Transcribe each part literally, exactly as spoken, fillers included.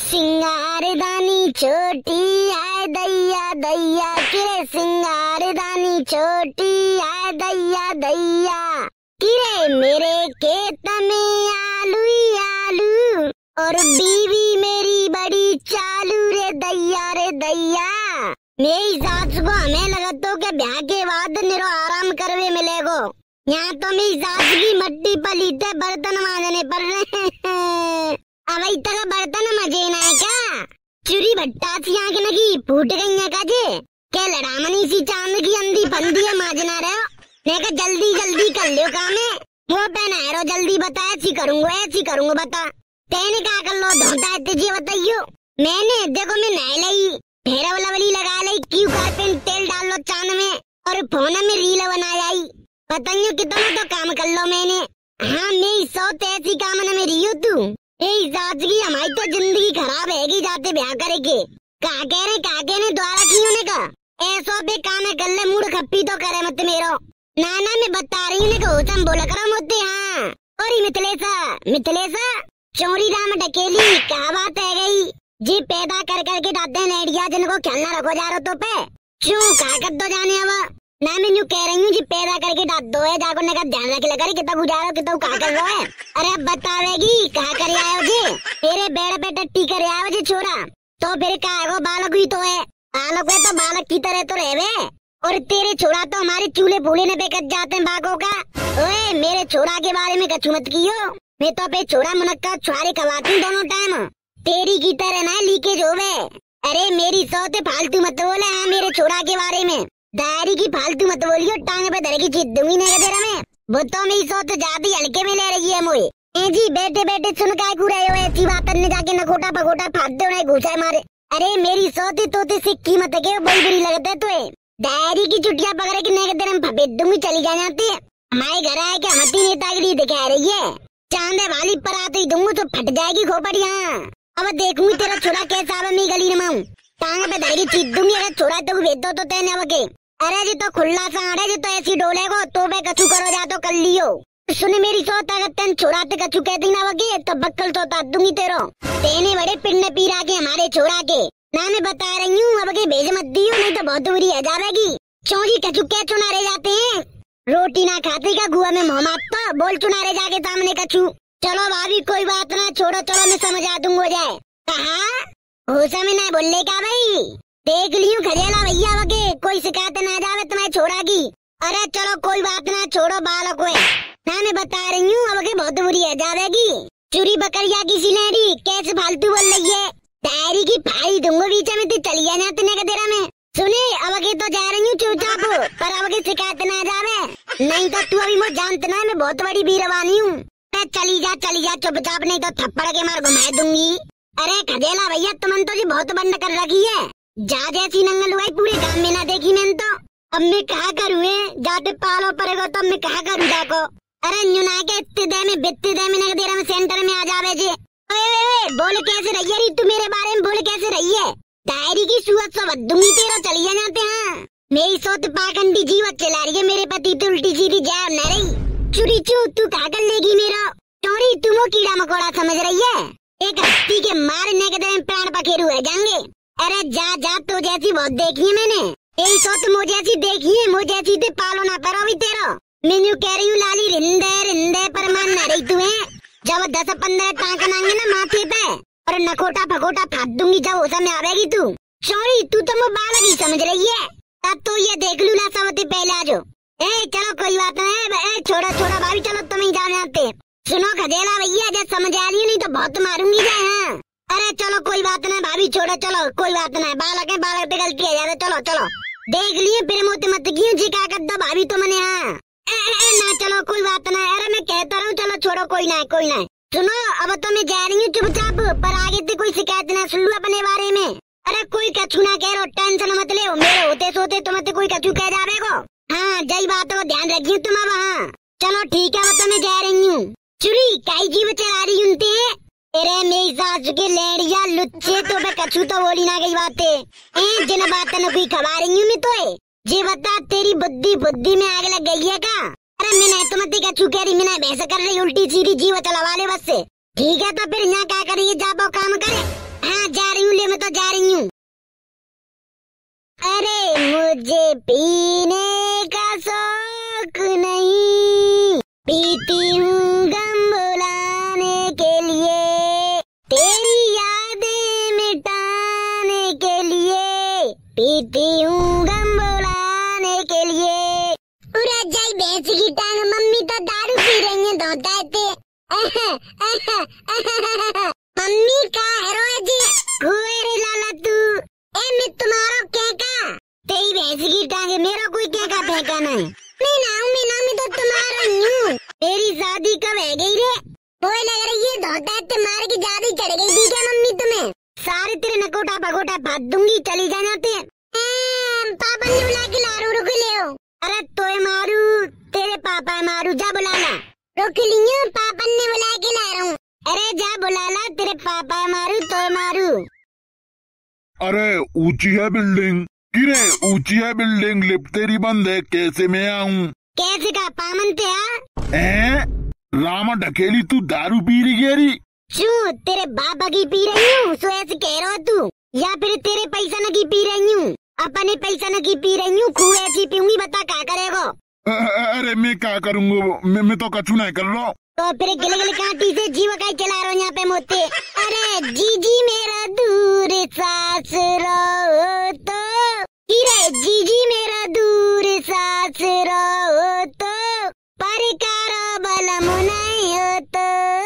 सिंगारदानी छोटी है दैया दैया, किरे सिंगारदानी छोटी है दैया दैया, किरे मेरे खेत में आलू ही आलू और बीवी मेरी बड़ी चालू रे दैया रे दैया। मेरी सास को हमें लगता कि ब्याह के बाद निरो आराम करवे मिलेगो। यहाँ तो मेरी सास की मट्टी पलीते बर्तन मांजने पर अब तक बर्तन मजे ना है क्या? चुरी भट्टा सी आँख लगी फूट गई है का जे क्या लड़ामनी सी चांद की अंधी फंदी है माजना रहे हो। मैं कहा जल्दी जल्दी कर लो काम है वो पहना रो जल्दी बता ऐसी करूंगा ऐसी करूंगा बता तेने क्या कर लो धोता है तुझे बताइयो। मैंने देखो मैं नह ली फेरा लवली लगा ली क्यों कारपेन तेल डाल लो चांद में और फोन में रील बनाया बताइयो कितना तो काम कर लो मैंने। हाँ मैं सौ ऐसी काम न मेरी हो तू सास की हमारी तो जिंदगी खराब है जाते ब्याह करेंगे कहा कह रहे कहा कह रहे द्वारा की होने का ऐसा बे काम कर ले मूड खप्पी तो करे मत मेरो ना ना मैं बता रही हूँ गौतम बोला करो मुद्दे। हाँ और मिथिलेशा मिथिलेशा चोरी राम डकेली क्या बात है गई जी पैदा कर करके डालते हैं नेडिया जिनको खेलना रखो जा रहा तो पे क्यों कहा कर दो जाने अब ना मैं यूँ कह रही हूँ जी पैदा करके डाल दो है जाकर ने का ध्यान रख लगा कितना गुजारो कितना कहा कर रहा है। अरे अब बतावेगी कहा कर आयो जी तेरे बेड़ पे टट्टी कर आयो जी छोरा तो फिर कहा बालक ही तो है बालक है तो बालक की तरह तो रहे और तेरे छोरा तो हमारे चूल्हे फूले ने बेकत जाते हैं बागों का। ओए मेरे छोरा के बारे में कछु मत कियो मैं तो पे छोरा मुनक्का छुआरे खवाती दोनों टाइम तेरी की तरह ना लीकेज होवे। अरे मेरी सौते फालतू मत बोले हाँ मेरे छोरा के बारे में दारी की फालतू मत बोलियो टांग पे धरे की चीज दूंगी नहीं तेरा में वो तो मेरी सोच ज्यादा हल्के में ले रही है मोए। ए जी बैठे बैठे सुन काय रहे हो ऐसी बात ने जाके नकोटा पकोटा फाड़ दो नहीं घुसा मारे। अरे मेरी सोती तोते सिक्की मत के बड़ी बुरी लगता है तो दारी की चुटिया पकड़े की नहीं तेरे फपेट दूंगी चली जा जाती हमारे घर आए के हमती नेतागिरी दिखा रही है चांदे वाली पर आते ही दूंगी तो फट जाएगी खोपड़िया। अब देखूंगी तेरा छोरा कैसा अब मैं गली नमाऊं टांग पे धरे की चीज दूंगी अगर छोरा तो भेज दो तो तेने अब के अरे जी तो खुला सा अरे जी तो ऐसी डोलेगो तो बे कछु करो जा तो कर लियो सुने मेरी सोता अगर तेन छोरा ते कछु कह दी ना वगे तो बक्कल तो ता दूंगी तेरो तेने बड़े पिंड पीरा के हमारे छोरा के ना मैं बता रही हूँ अब के भेज मत दियो नहीं तो बहुत बुरी है जावेगी। चोरी कछु क्या चुनारे जाते हैं रोटी ना खाते का गुआ में मोह मारता बोल चुनारे जाके सामने कछु चलो भाभी कोई बात ना छोड़ो चलो मैं समझा दूंगा हो जाए कहा हो समय ना बोलने का भाई देख लियो खजेला भैया वगे कोई शिकायत ना जावे तुम्हारे छोरा की। अरे चलो कोई बात ना छोड़ो बालक है ना मैं बता रही हूँ अब के बहुत बुरी है जावेगी। चुरी बकरिया की सिलेरी कैसे फालतू बोल रही है डायरी की भाई दूंगा बीच में तो चलिए ना तेने का तेरा में सुने अब के तो जा रही हूँ चुपचाप पर अब के शिकायत ना जावे नहीं तो तू अभी मुझे जानते ना मैं बहुत बड़ी बीरवानी हूँ चली जा चली जा चुपचाप नहीं तो थप्पड़ के मार घुमा दूंगी। अरे खजेला भैया तुमने तो जी बहुत बंद कर रखी है जा जैसी नंगल हुई पूरे गांव में ना देखी मैंने तो अब मैं कहा करूँ जाते पालो पड़ेगा तो मैं कहा करूँ जाको। अरे न्यूना के इतने दे में बित्ते दे में तेरा में सेंटर में आ जावे जे बोल कैसे रही है तू मेरे बारे में बोल कैसे रही है डायरी की सूरत सब दूंगी तेरा चलिए जाते हैं मेरी सोत पाखंडी जीवत चला रही है मेरे पति तो उल्टी सीधी जैब न रही चुरी चू तू कहा कर लेगी मेरा चोरी तुम वो कीड़ा मकोड़ा समझ रही है एक हस्ती के मारने के दिन प्राण पखेरु है जाएंगे। अरे जा जा तो जैसी बहुत देखी है मैंने यही सोच मुझे जैसी देखी है मुझे जैसी ते पालो ना परो भी तेरा मैं कह रही हूँ लाली रिंदे रिंदे पर मान न रही तू है जब दस पंद्रह टाँक नांगे ना माथे पे और नकोटा फकोटा फाड़ दूंगी जब उस समय आवेगी तू सॉरी तू तो मुझे बालक ही समझ रही है तब तो ये देख लू ना सबसे पहले आ जाओ। ए चलो कोई बात नहीं छोड़ा छोड़ा भाभी चलो तुम ही जाने आते सुनो खजेला भैया जब समझ आ रही है नहीं तो बहुत मारूंगी जाए। हाँ अरे चलो कोई बात नहीं भाभी छोड़ो चलो कोई बात नहीं बालक है बालक पे गलती है यार चलो चलो देख लिए फिर मोते मत क्यों जी क्या कर दो भाभी तो मैंने। हाँ ना चलो कोई बात नहीं अरे मैं कहता रहूँ चलो छोड़ो कोई ना कोई ना सुनो अब तो मैं जा रही हूँ चुपचाप पर आगे से कोई शिकायत ना सुन लो अपने बारे में। अरे कोई कछु ना कह रो टेंशन मत ले मेरे होते सोते तुम तो कोई कछु कह जावे को। हाँ जय बात हो ध्यान रखियो तुम अब। हाँ चलो ठीक है वो तो मैं जा रही हूँ चुरी कई जीव चला रही उनते अरे मेरी सास के लेड़िया लुच्चे तो मैं कछु तो बोली ना गई बातें जिन बात न कोई खबा रही हूँ मैं तो जी बता तेरी बुद्धि बुद्धि में आग लग गई है का। अरे मैं तो मत कछु कह रही मैं भैंस कर रही उल्टी सीधी जीव चला वाले बस से ठीक है तो फिर यहाँ क्या करेंगे जाबो काम करे। हाँ जा रही हूँ, ले मैं तो जा रही हूँ। अरे मुझे पीने का शौक नहीं, पीती हूँ गम भुलाने के लिए, तेरी यादें मिटाने के लिए, पीती हूँ गम भुलाने के लिए। पूरा जाई भैंस की टांग, मम्मी तो दारू पी रही है धोता थे। मम्मी का है जी कुएरे लाला तू, ए मैं तुम्हारा क्या का, तेरी भैंस की टांग मेरा कोई क्या का फेंका नहीं। नहीं ना मैं ना मैं तो तुम्हारा हूँ। तेरी शादी कब है गई रे? बोए लग रही है धोता थे मार के ज्यादा चढ़ गई थी क्या मम्मी तुम्हें? सारे तेरे नकोटा भगोटा फाड़ दूंगी, चली जाना ते। पापा ने बुला के लारू, रुक ले। अरे तोय मारू, तेरे पापा मारू, जा बुला ला। रुक लियो, पापा ने बुला के ला रहा हूँ। अरे जा बुला ला, तेरे पापा मारू तोय मारू। अरे ऊंची है बिल्डिंग, किरे ऊंची है बिल्डिंग, लिफ्ट तेरी बंद है, कैसे मैं आऊँ? कैसे का पामन ते आ? ए रामा ढकेली तू दारू पी रही है री? क्यों तेरे बाबा की पी रही हूँ सो ऐसे कह रहा तू, या फिर तेरे पैसा न की पी रही हूँ? अपने पैसा न की पी रही हूँ, खूब ऐसी पीऊंगी, बता क्या करेगा? अरे मैं क्या करूँगा, मैं, मैं तो कछु नहीं कर रहा। तो फिर गिले गिले कांटी से जीव का चला रहा हूँ यहाँ पे मोते। अरे जीजी मेरा दूर सास रहो तो, हीरे जीजी मेरा दूर सास रहो तो, परिकार बलम नहीं हो तो।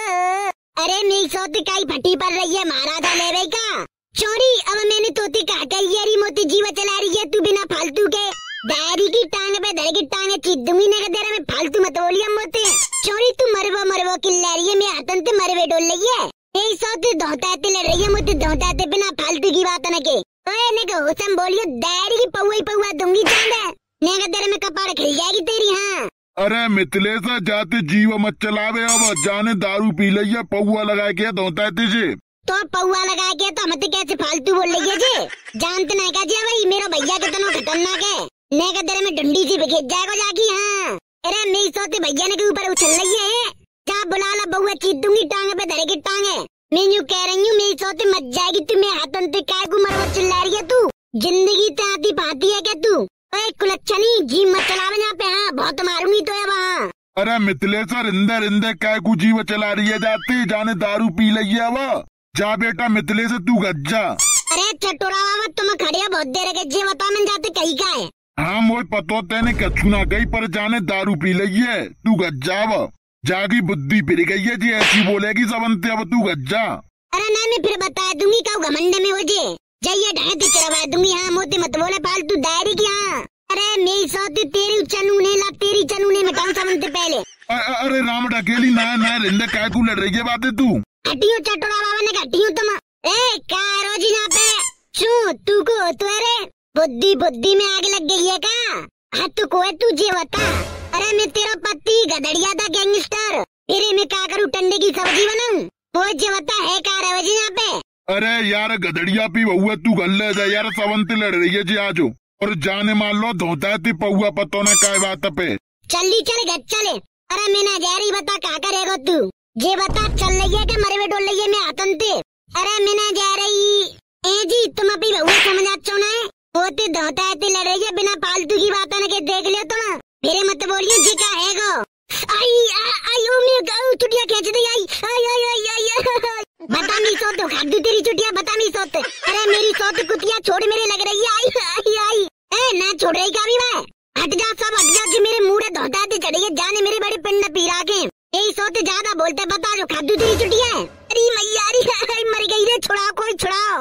अरे मेरी सोती काई फटी पड़ रही है, महाराजा ले का चोरी। अब मैंने तोती कहा कही मोती जीवा चला रही है तू बिना फालतू के, डायरी की टांग पे धर की टांग चीत दूंगी ना तेरा में, फालतू मत बोलिए मोते चोरी। तू मरवो मरवो किल्ला रही है, मैं हाथन ते मरवे डोल रही है, यही सोते धोताते लड़ रही है मुझे, धोताते बिना फालतू की बात न के। ओए ने को हुसम बोलियो, डायरी की पौवा ही पौवा दूंगी चांद, ने का तेरे में कपाड़ खिल जाएगी तेरी। हाँ अरे मिथिलेशा जाते जीव मत चलावे, अब जाने दारू पी लिया, पौवा लगा के धोताते से तो पौवा लगा के तो मत कैसे फालतू बोल रही है जी, जानते नहीं का जी भाई मेरा भैया कितना खतरनाक है, ने का तेरे में डंडी सी बिखेज जाएगा जागी। हाँ अरे मेरी सोते भैया ने के ऊपर उछल रही है, जा बुला ला बउआ, चीत दूंगी टांग पे धरे की टांग है। मैं यूँ कह रही हूँ मेरी सोते मत जाएगी, तुम्हें हाथन ते काय को मरवा चिल्ला रही है तू, जिंदगी ते आती पाती है क्या तू? ओए कुलच्छनी जी मत चलावे यहाँ पे, हाँ बहुत मारूंगी तो है वहाँ। अरे मिथिलेशा रिंदे रिंदे काय को जीव चला रही है, जाते जाने दारू पी लिया अब, जा बेटा मिथिलेश तू गज्जा। अरे चटोरा बाबा तुम खड़े बहुत देर के जे बता मैं जाते कहीं का है। हाँ मोई पतो तेने कछु ना गई, पर जाने दारू पी ली है, तू गज्जा अब, जागी बुद्धि फिर गई है जी, ऐसी बोलेगी सबनते, अब तू गज्जा। अरे ना मैं फिर बता दूंगी कब घमंड में हो जे, जाइए ढांढे चढ़वा दूंगी। हाँ मोती मत बोले फालतू डायरी की। हाँ अरे मेरी सौती तेरी चनू ने ला, तेरी चनू ने मिटाऊं सबनते पहले। अरे राम ढकेली ना ना रिंदे काय को लड़ रही है बातें तू? हटियो चटोरा बाबा ने हटियो तुम। ए क्या रोजी यहाँ पे शू तू को तो अरे बुद्धि बुद्धि में आग लग गई है का? हाँ तू को है तुझे बता। अरे मैं तेरा पति गधड़िया था गैंगस्टर, फिर मैं क्या करूँ टंडे की सब्जी बनाऊं? वो जे बता है क्या रोजी यहाँ पे? अरे यार गधड़िया पी बहुआ तू गले जा यार, सवंती लड़ रही है जी आजो, और जाने मान लो धोता थी पौआ पतो न काय बात पे। चली चल घर चले। अरे मैं ना जा रही बता क्या करेगा तू? जे बता चल रही है कि मरे में डोल रही है मैं आतन थे। अरे मैं ना जा रही। ए जी तुम अभी बहुआ समझ आचो ना है, होते धोता है लड़ रही है बिना फालतू की बात न के, देख लियो तुम मेरे मत बोलियो जी का है गो। आई आई ओ मैं गाऊ चुटिया खींच दी। आई आई आई आई आई बता मी सोत खादू तेरी चुटिया, बता मी सोत। अरे मेरी सोत कुतिया छोड़ मेरे लग रही है। आई आई आई ए ना छोड़ रही का भी मैं, हट जा सब हट जा, जो मेरे मुंह धोता थे चढ़ी है, जाने मेरे बड़े पिंड पीरा के यही सोते ज्यादा बोलते, बता जो खादू तेरी चुटिया है। अरे मैयारी मर गई रे, छुड़ाओ कोई छुड़ाओ।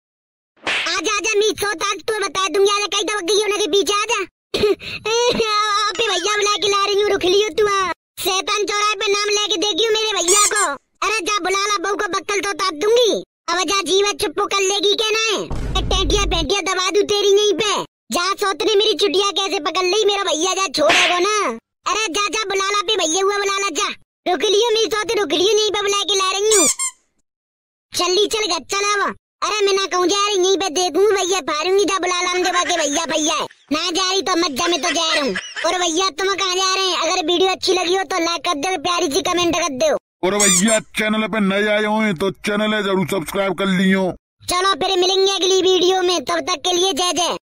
आजा आजा मी सोत आज तो बता दूंगी, आजा कहीं दबक गई होने के पीछे आजा। आपे भैया बुला के ला रही हूँ, रुक लियो तू। शैतान चौराहे पे नाम लेके देखियो मेरे भैया को। अरे जा बुला ला बहू को, बक्कल तो ताप दूंगी। अब जा जीवा चुप्पो कर लेगी क्या ना है, टेटिया पेटिया दबा दू तेरी नहीं पे। जा सोतने मेरी चुटिया कैसे पकड़ ली, मेरा भैया जा छोड़ेगा ना। अरे जा जा बुला ला पे भैया हुआ बुला ला, जा रुक लियो मेरी सोते, रुक लियो नहीं पे बुला के ला रही हूँ। चली चल घर चला वो। अरे मैं ना कहूँ जा रही यहीं पे देखूँ भैया फारूंगी, जा बुला ला देवा के भैया भैया है ना जा रही तो मत जा, मैं तो जा रहा हूँ। और भैया तुम कहाँ जा रहे हैं? अगर वीडियो अच्छी लगी हो तो लाइक कर दो, प्यारी सी कमेंट कर दो। और भैया चैनल पे नए आए हो तो चैनल जरूर सब्सक्राइब कर लियो। चलो फिर मिलेंगे अगली वीडियो में, तब तक के लिए जय जय।